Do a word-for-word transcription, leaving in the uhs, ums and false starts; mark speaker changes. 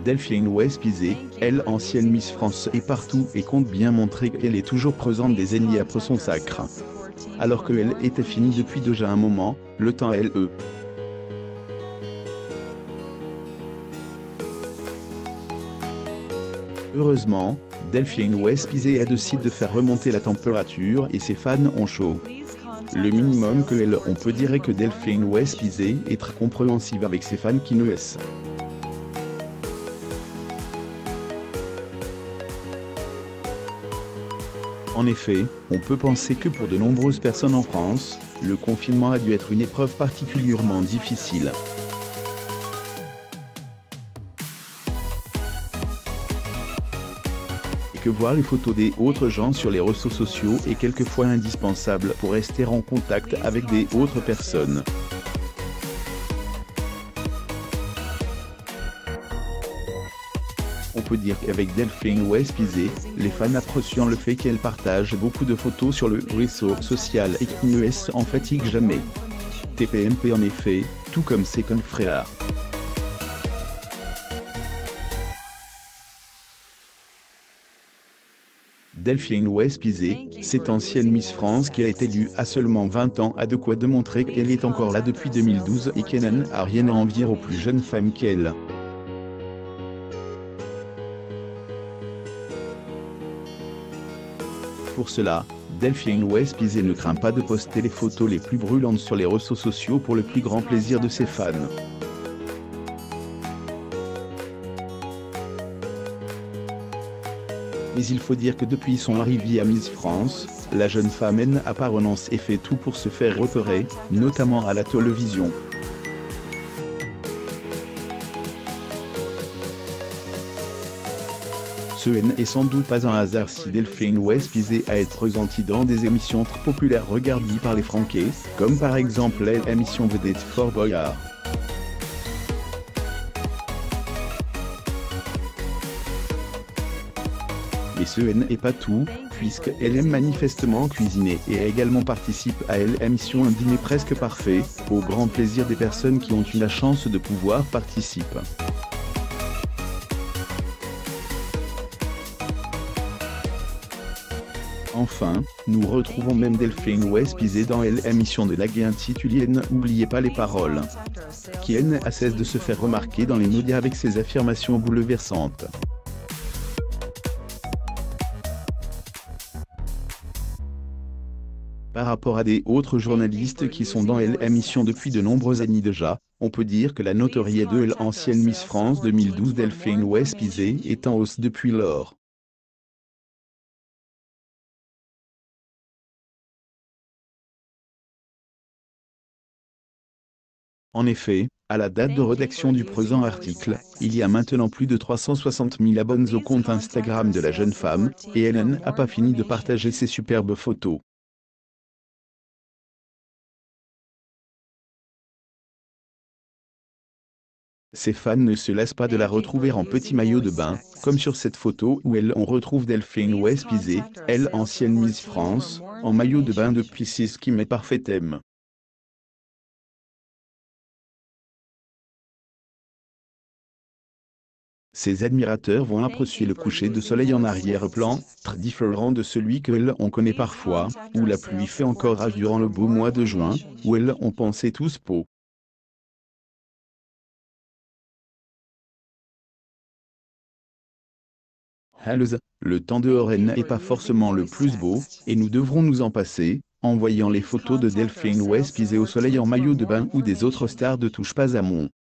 Speaker 1: Delphine Wespizé, elle ancienne Miss France est partout et compte bien montrer qu'elle est toujours présente des ennemis après son sacre. Alors qu'elle était finie depuis déjà un moment, le temps elle eux. Heureusement, Delphine Wespizé a décidé de faire remonter la température et ses fans ont chaud. Le minimum que elle on peut dire est que Delphine Wespizé est très compréhensive avec ses fans qui ne laissent. En effet, on peut penser que pour de nombreuses personnes en France, le confinement a dû être une épreuve particulièrement difficile. Et que voir les photos des autres gens sur les réseaux sociaux est quelquefois indispensable pour rester en contact avec des autres personnes. On peut dire qu'avec Delphine Wespizé, les fans apprécient le fait qu'elle partage beaucoup de photos sur le réseau social et qui ne s'en fatigue jamais. T P M P en effet, tout comme ses confrères. Delphine Wespizé, cette ancienne Miss France qui a été élue à seulement vingt ans a de quoi démontrer qu'elle est encore là depuis deux mille douze et qu'elle n'a rien à envier aux plus jeunes femmes qu'elle. Pour cela, Delphine Wespizé ne craint pas de poster les photos les plus brûlantes sur les réseaux sociaux pour le plus grand plaisir de ses fans. Mais il faut dire que depuis son arrivée à Miss France, la jeune femme n'a pas renoncé et fait tout pour se faire repérer, notamment à la télévision. Ce n'est sans doute pas un hasard si Delphine Wespizé a été présentée dans des émissions très populaires regardées par les Français, comme par exemple l'émission Vedette Fort Boyard. Et ce n'est pas tout, puisqu'elle aime manifestement cuisiner et également participe à l'émission Un dîner presque parfait, au grand plaisir des personnes qui ont eu la chance de pouvoir participer. Enfin, nous retrouvons même Delphine Wespizé dans l'émission de la Gué intitulée N'oubliez pas les paroles, qui n'a cesse de se faire remarquer dans les médias avec ses affirmations bouleversantes. Par rapport à des autres journalistes qui sont dans l'émission depuis de nombreuses années déjà, on peut dire que la notoriété de l'ancienne Miss France deux mille douze Delphine Wespizé est en hausse depuis lors. En effet, à la date de rédaction du présent article, il y a maintenant plus de trois cent soixante mille abonnés au compte Instagram de la jeune femme, et elle n'a pas fini de partager ses superbes photos. Ses fans ne se lassent pas de la retrouver en petit maillot de bain, comme sur cette photo où elle on retrouve Delphine Wespizé, elle ancienne Miss France, en maillot de bain depuis six qui met parfait thème. Ses admirateurs vont apprécier le coucher de soleil en arrière-plan, très différent de celui que l'on connaît parfois, où la pluie fait encore rage durant le beau mois de juin, où elles ont pensé tous beau. Le temps dehors n'est pas forcément le plus beau, et nous devrons nous en passer, en voyant les photos de Delphine Wespizé au soleil en maillot de bain ou des autres stars de Touche pas à mon.